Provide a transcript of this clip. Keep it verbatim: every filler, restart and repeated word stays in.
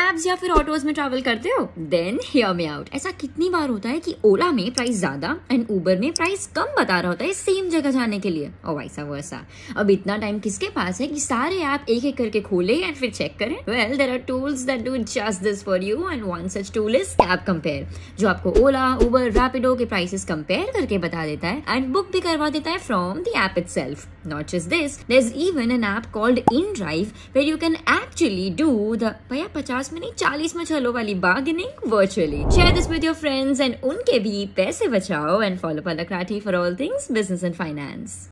Cabs या फिर autos में ट्रैवल करते हो? Then hear me out. ऐसा कितनी बार होता है कि ओला में प्राइस ज्यादा एंड उबर में प्राइस कम बता रहा होता है सेम जगह जाने के लिए, और वैसा वैसा। अब इतना टाइम किसके पास है कि सारे ऐप एक एक करके खोले एंड फिर चेक करें? Well there are tools that do just this for you and one such tool is cab compare, जो आपको ओला, उबर, रैपिडो के प्राइसेस कंपेयर करके बता देता है एंड बुक भी करवा देता है from the app itself. Not just this, there's even an app called InDrive where you can actually do the भैया पचास में नहीं चालीस में चलो वाली bargaining virtually. Share this with your friends and उनके भी पैसे बचाओ and follow Palakrati for all things business and finance.